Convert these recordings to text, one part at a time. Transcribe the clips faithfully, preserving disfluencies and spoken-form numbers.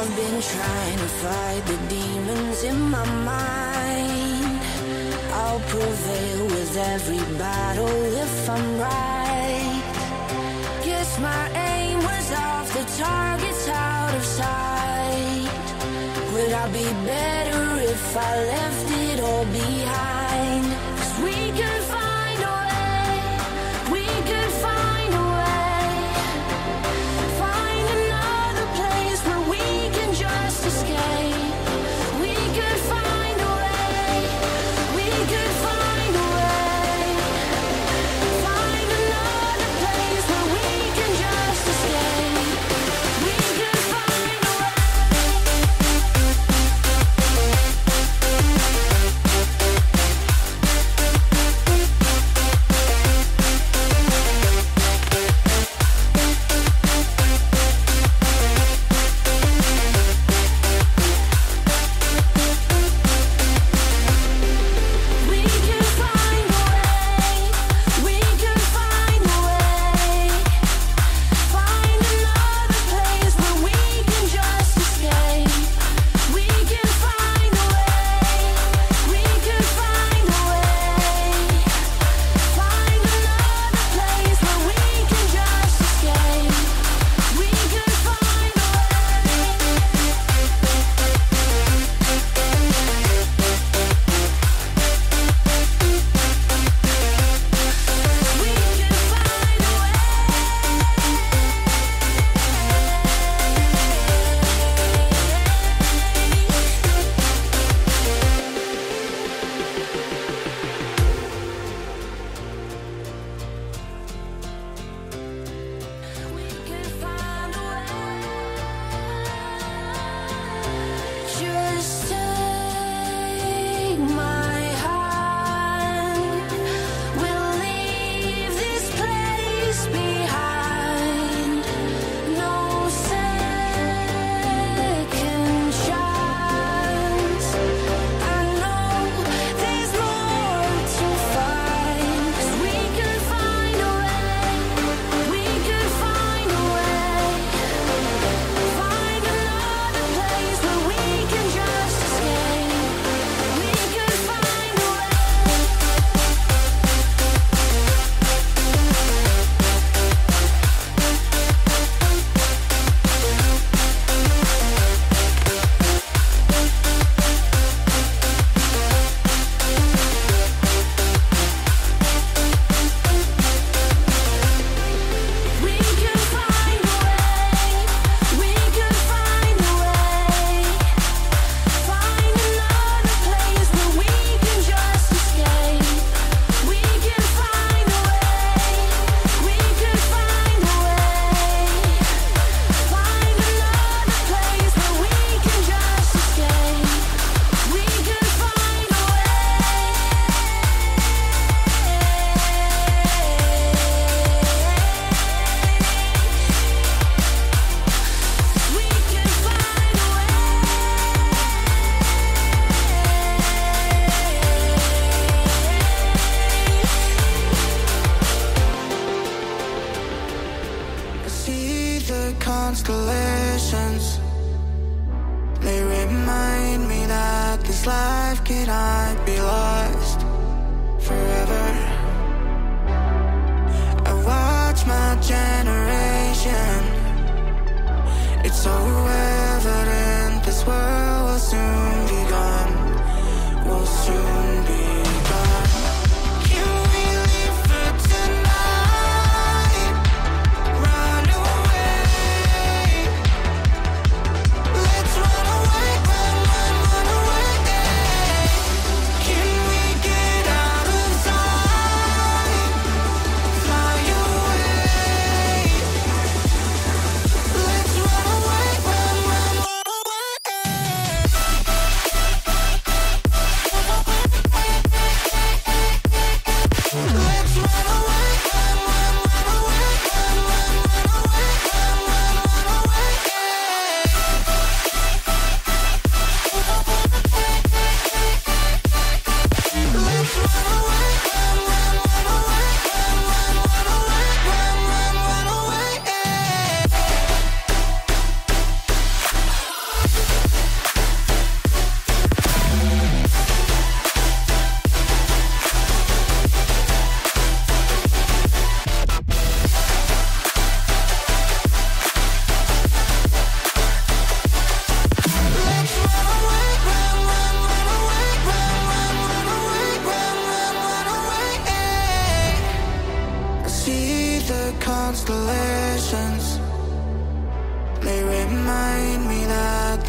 I've been trying to fight the demons in my mind. I'll prevail with every battle if I'm right. Guess my aim was off, the target's out of sight. Would I be better if I left it all behind? 'Cause we could find a way, we could find a way. Find another place where we can just escape. We could find a way, we could find a way. Find another place where we can just escape. We could find a way. We could find a way, we could find a way. Find another place where we can just escape. We could find a way, we could find a way. Find another place where we can just escape. We could find a way. We could find a way. We could find a way. Just take my hand. We'll leave this place behind. No second chance. I know there's more to find. 'Cause we could find a way, we could find a way. Find another place where we can just escape. We could find a way. We could find a way, we could find a way. Find another place where we can just escape. We could find a way, we could find a way. Find another place where we can just escape. We could find a way. We could find a I see the constellations. They remind me that this life cannot be lost forever. I watch my generation. It's so evident this world will soon be gone. Will soon be gone. Can we leave for tonight? Run away. Let's run away, run, run, run away. Can we get out of sight? Fly away.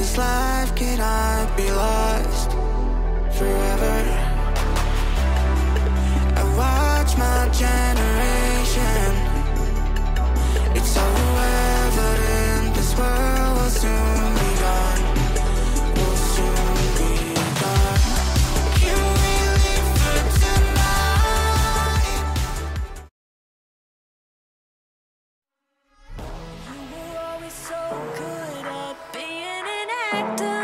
this life, can I be lost forever? I watch my generation. It's so evident this world will soon be gone. Will soon be gone. Can we leave for tonight? You were always so good at being an actor.